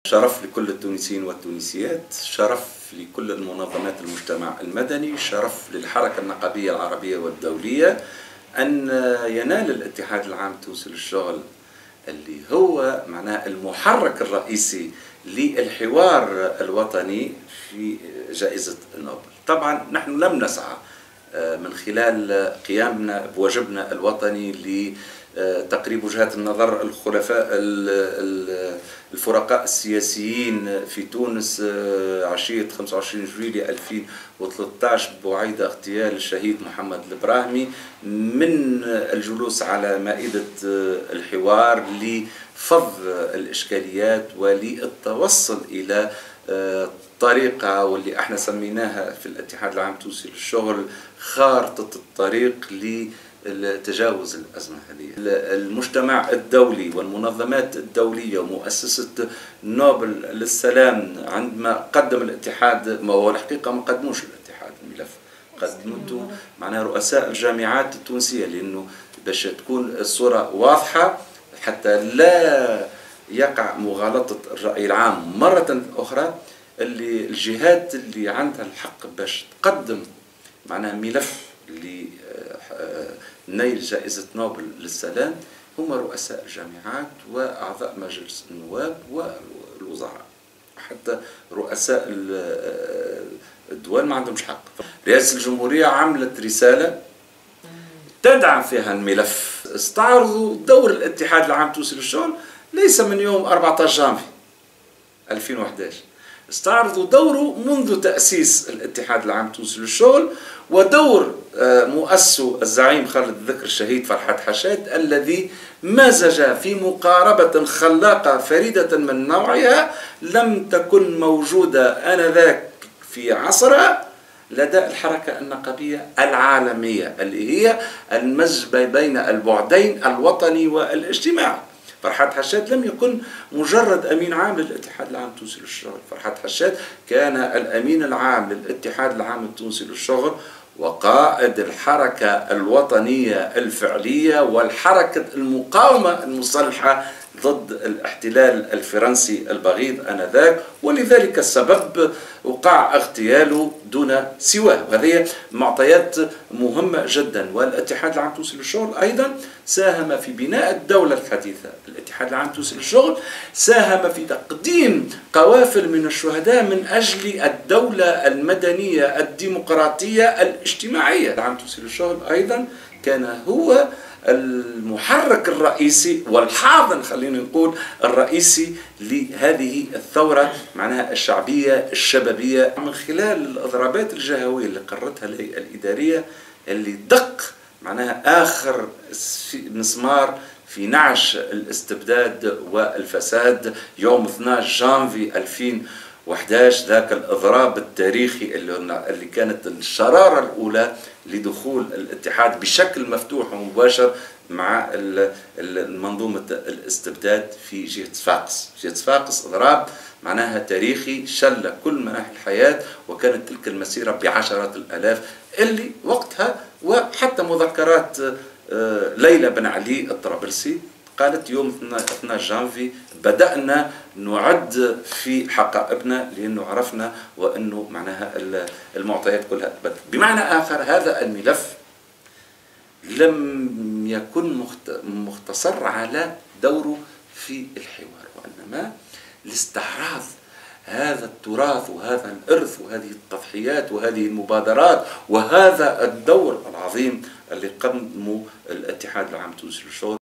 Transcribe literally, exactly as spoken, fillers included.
شرف لكل التونسيين والتونسيات، شرف لكل المنظمات المجتمع المدني، شرف للحركة النقابية العربية والدولية أن ينال الاتحاد العام التونسي للشغل اللي هو معناه المحرك الرئيسي للحوار الوطني في جائزة نوبل. طبعا نحن لم نسعى من خلال قيامنا بواجبنا الوطني لتقريب وجهات النظر الخلفاء الفرقاء السياسيين في تونس عشية خمسة وعشرين جويلية ألفين وثلاثة عشر بوعيد اغتيال الشهيد محمد البراهمي من الجلوس على مائدة الحوار لفض الإشكاليات وللتوصل إلى طريقة واللي احنا سميناها في الاتحاد العام التونسي للشغل خارطة الطريق لتجاوز الأزمة هذه. المجتمع الدولي والمنظمات الدولية ومؤسسة نوبل للسلام عندما قدم الاتحاد، ما هو الحقيقة ما قدموش الاتحاد الملف، قدمته معناها رؤساء الجامعات التونسية، لأنه باش تكون الصورة واضحة حتى لا يقع مغالطة الرأي العام مرة أخرى. اللي الجهات اللي عندها الحق باش تقدم معناها ملف لنيل جائزة نوبل للسلام هم رؤساء الجامعات وأعضاء مجلس النواب والوزراء، حتى رؤساء الدول ما عندهمش حق. رئاسة الجمهورية عملت رسالة تدعم فيها الملف، استعرضوا دور الاتحاد العام التونسي للشغل ليس من يوم أربعة عشر جانفي ألفين وأحد عشر، استعرضوا دوره منذ تأسيس الاتحاد العام التونسي للشغل ودور مؤسسه الزعيم خالد الذكر الشهيد فرحات حشاد الذي مزج في مقاربة خلاقة فريدة من نوعها لم تكن موجودة آنذاك في عصرها لدى الحركة النقابية العالمية اللي هي المزج بين البعدين الوطني والاجتماعي. فرحات حشاد لم يكن مجرد أمين عام للاتحاد العام التونسي للشغل، فرحات حشاد كان الأمين العام للاتحاد العام التونسي للشغل وقائد الحركة الوطنية الفعلية والحركة المقاومة المسلحة ضد الاحتلال الفرنسي البغيض آنذاك، ولذلك السبب وقع اغتياله دون سواه. وهذه معطيات مهمة جدا. والاتحاد العام التونسي للشغل أيضا ساهم في بناء الدولة الحديثة. الاتحاد العام التونسي للشغل ساهم في تقديم قوافل من الشهداء من أجل الدولة المدنية الديمقراطية الاجتماعية. العام التونسي للشغل أيضا كان هو المحرك الرئيسي والحاضن خلينا نقول الرئيسي لهذه الثورة معناها الشعبية الشبابية من خلال الإضرابات الجهوية اللي قررتها الهيئة الإدارية اللي دق معناها آخر مسمار في نعش الاستبداد والفساد يوم اثني عشر جانفي ألفين وأحد عشر، ذاك الإضراب التاريخي اللي كانت الشرارة الأولى لدخول الاتحاد بشكل مفتوح ومباشر مع منظومة الاستبداد في جهة صفاقس. جهة صفاقس إضراب معناها تاريخي شل كل مناحي الحياة، وكانت تلك المسيرة بعشرات الآلاف اللي وقتها وحتى مذكرات ليلى بن علي الطرابلسي قالت يوم اثني عشر جانفي بدأنا نعد في حقائبنا لأنه عرفنا وأنه معناها المعطيات كلها أثبتت. بمعنى آخر هذا الملف لم يكن مختصر على دوره في الحوار، وإنما لاستعراض هذا التراث وهذا الإرث وهذه التضحيات وهذه المبادرات وهذا الدور العظيم اللي قدمه الاتحاد العام التونسي للشغل